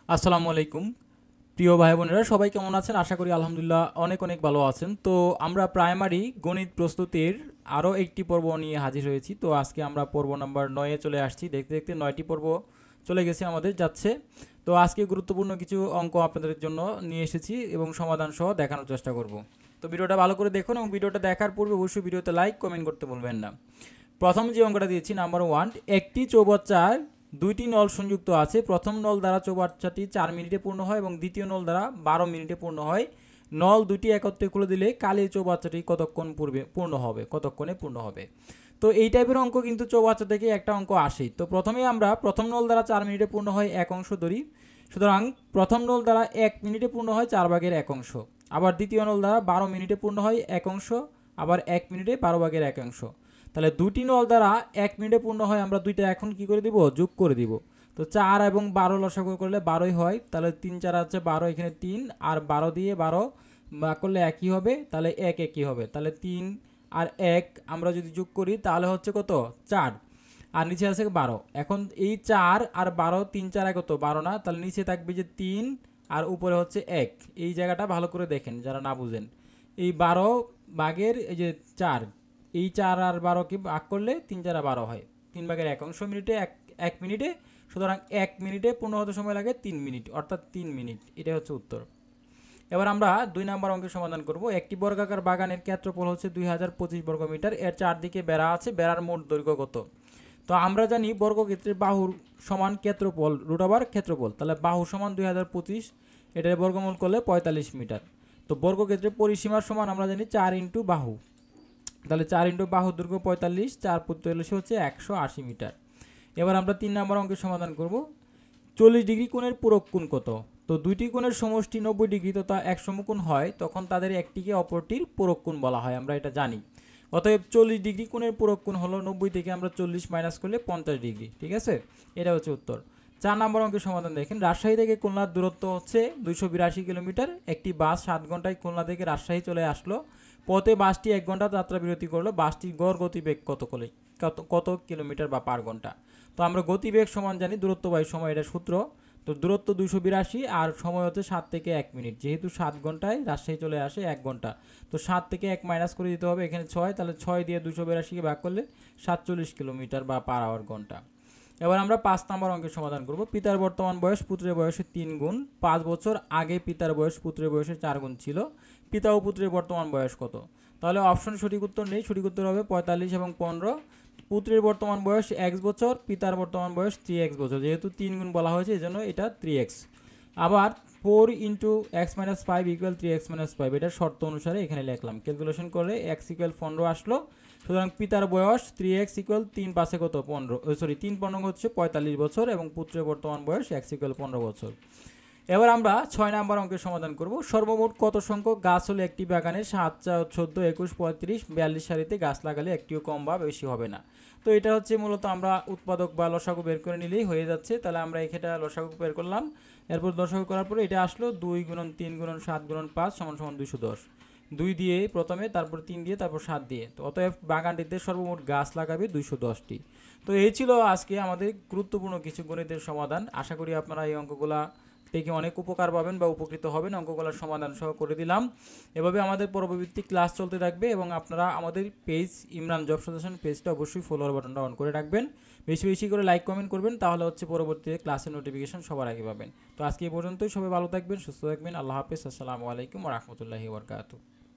আসসালামু আলাইকুম প্রিয় ভাই বোনেরা, সবাই কেমন আছেন? আশা করি আলহামদুলিল্লাহ অনেক অনেক ভালো আছেন। তো আমরা প্রাইমারি গণিত প্রস্তুতির আরও একটি পর্ব নিয়ে হাজির হয়েছি। তো আজকে আমরা পর্ব নাম্বার 9-এ চলে আসছি। দেখতে দেখতে 9টি পর্ব চলে গেছে, আমাদের যাচ্ছে। তো আজকে গুরুত্বপূর্ণ কিছু অঙ্ক আপনাদের জন্য নিয়ে এসেছি এবং সমাধান সহ দেখানোর চেষ্টা করব। তো ভিডিওটা ভালো করে দেখুন এবং ভিডিওটা দেখার পূর্বে অবশ্যই ভিডিওতে লাইক কমেন্ট করতে ভুলবেন না। প্রথম যে অঙ্কটা দিয়েছি নাম্বার 1, একটি চৌবাচ্চার দুইটি নল সংযুক্ত আছে। প্রথম নল দ্বারা চৌবাচ্চাটি 4 মিনিটে পূর্ণ হয় এবং দ্বিতীয় নল দ্বারা 12 মিনিটে পূর্ণ হয়। নল দুটি একত্রে খুলে দিলে কালি চৌবাচ্চাটি কতক্ষণে পূর্ণ হবে। তো এই টাইপের অঙ্ক কিন্তু চৌবাচ্চা থেকে একটা অঙ্ক আসেই। তো প্রথমে আমরা প্রথম নল দ্বারা 4 মিনিটে পূর্ণ হয় এক অংশ ধরি। সুতরাং প্রথম নল দ্বারা 1 মিনিটে পূর্ণ হয় 4/1 অংশ। আবার দ্বিতীয় নল দ্বারা 12 মিনিটে পূর্ণ হয় 1 অংশ। আবার 1 মিনিটে 12/1 অংশ। তাহলে দুটি নল দ্বারা 1 মিনিটে পূর্ণ হয়, আমরা দুইটা এখন কি করে দিব? যোগ করে দিব। তো 4 এবং 12 লসাগু করলে 12ই হয়। তাহলে 3 4 হচ্ছে 12, এখানে 3 আর 12 দিয়ে 12 ভাগ করলে একই হবে, তাহলে 1 একই হবে। তাহলে 3 আর 1 আমরা যদি যোগ করি তাহলে হচ্ছে কত? 4। আর নিচে আছে 12। এখন এই 4 আর 12, 3 4 কত? 12 না? তাহলে নিচে থাকবে যে 3 আর উপরে হচ্ছে 1। এই জায়গাটা ভালো করে দেখেন যারা না বুঝেন। এই 12 ভাগের এই যে 4, এই 4 আর 12কে ভাগ করলে 3 4 12 হয়। 3/1 অংশ মিনিটে 1 মিনিটে। সুতরাং 1 মিনিটে পূর্ণ হতে সময় লাগে 3 মিনিট, অর্থাৎ 3 মিনিট। এটাই হচ্ছে উত্তর। এবার আমরা 2 নম্বর অঙ্কের সমাধান করব। একটি বর্গাকার বাগানের ক্ষেত্রফল হচ্ছে 2025 বর্গমিটার। এর চারদিকে বেড়া আছে। বেড়ার মোট দৈর্ঘ্য কত? তো আমরা জানি বর্গক্ষেত্রের বাহুর সমান ক্ষেত্রফল √ ক্ষেত্রফল। তাহলে বাহু সমান 2025, এটার বর্গমূল করলে 45 মিটার। তো বর্গক্ষেত্রের পরিসীমার সমান আমরা জানি 4 ইন্টু বাহু। তাহলে 4 ইন্টু বাহুর দৈর্ঘ্য 45, 4 45 হচ্ছে 180 মিটার। এবার আমরা 3 নম্বর অঙ্কের সমাধান করব। 40 ডিগ্রি কোণের পূরক কোণ কত? তো দুইটি কোণের সমষ্টি 90 ডিগ্রি তথা এক সমকোণ হয়, তখন তাদের একটিকে অপরটির পূরক কোণ বলা হয়, আমরা এটা জানি। অতএব 40 ডিগ্রি কোণের পূরক কোণ হলো 90 থেকে আমরা 40 মাইনাস করলে 50 ডিগ্রি। ঠিক আছে, এটা হচ্ছে উত্তর। 4 নম্বর অঙ্কের সমাধান দেখেন। রাজশাহী থেকে খুলনার দূরত্ব হচ্ছে 282 কিলোমিটার। একটি বাস 7 ঘন্টায় খুলনা থেকে রাজশাহী চলে আসলো। পথে বাসটি 1 ঘন্টা যাত্রা বিরতি করলো। বাসটির গড় গতিবেগ কত কিলোমিটার বা পার ঘন্টা? তো আমরা গতিবেগ সমান জানি দূরত্ব বাই সময়, এটা সূত্র। তো দূরত্ব 282 আর সময় হচ্ছে 7 থেকে 1 মিনিট। যেহেতু 7 ঘন্টায় রাজশাহী চলে আসে 1 ঘন্টা, তো 7 থেকে 1 মাইনাস করে দিতে হবে। এখানে 6, তাহলে 6 দিয়ে 282কে ভাগ করলে 47 কিলোমিটার বা পার আওয়ার ঘন্টা। এবার আমরা 5 নম্বর অঙ্কের সমাধান করব। পিতার বর্তমান বয়স পুত্রের বয়সের 3 গুণ। 5 বছর আগে পিতার বয়স পুত্রের বয়সের 4 গুণ ছিল। পিতা ও পুত্রের বর্তমান বয়স কত? তাহলে অপশন সঠিক উত্তর নেই, সঠিক উত্তর হবে 45 এবং 15। পুত্রের বর্তমান বয়স x বছর, পিতার বর্তমান বয়স 3x বছর। যেহেতু 3 গুণ বলা হয়েছে এই জন্য এটা 3x। আবার 4 into x minus 5 equal 3x minus 5, এটা শর্ত অনুসারে এখানে লিখলাম। ক্যালকুলেশন করলে x ইকুয়াল 15 আসলো। সুতরাং পিতার বয়স 3x ইকুয়াল 3 5 কত? 15, 3 15 হচ্ছে 45 বছর এবং পুত্রের বর্তমান বয়স x ইকুয়াল 15 বছর। এবার আমরা 6 নম্বর অঙ্কের সমাধান করব। সর্বমোট কত সংখ্যক গাছ হলে একটি বাগানে 7 4 14 21 35 42 সারিতে গাছ লাগালে একটিও কম বা বেশি হবে না? তো এটা হচ্ছে মূলত আমরা উৎপাদক বা লসাগু বের করে নিলেই হয়ে যাচ্ছে। তাহলে আমরা এখানে লসাগু বের করলাম। এরপর লসাগু করার পরে এটা আসলো 2 গুণন 3 গুণন 7 গুণন 5 সমান সমান 210। 2 দিয়ে প্রথমে, তারপর 3 দিয়ে, তারপর 7 দিয়ে। তো অতএব বাগানটিতে সর্বমোট গাছ লাগাবে 210টি। তো এই ছিল আজকে আমাদের গুরুত্বপূর্ণ কিছু গণিতের সমাধান। আশা করি আপনারা এই অঙ্কগুলা থেকে অনেক উপকার পাবেন বা উপকৃত হবেন। অঙ্কগুলোর সমাধান সহ করে দিলাম। এভাবে আমাদের পরবর্তী ক্লাস চলতে থাকবে এবং আপনারা আমাদের পেজ ইমরান জব সাজেশন পেজটা অবশ্যই ফলোয়ার বাটনটা অন করে রাখবেন। বেশি বেশি করে লাইক কমেন্ট করবেন, তাহলে হচ্ছে পরবর্তীতে ক্লাসের নোটিফিকেশন সবার আগে পাবেন। তো আজকে এই পর্যন্তই। সবাই ভালো থাকবেন, সুস্থ থাকবেন। আল্লাহ হাফেজ। আসসালামু আলাইকুম ওয়া রাহমাতুল্লাহি ওয়া বারাকাতুহু।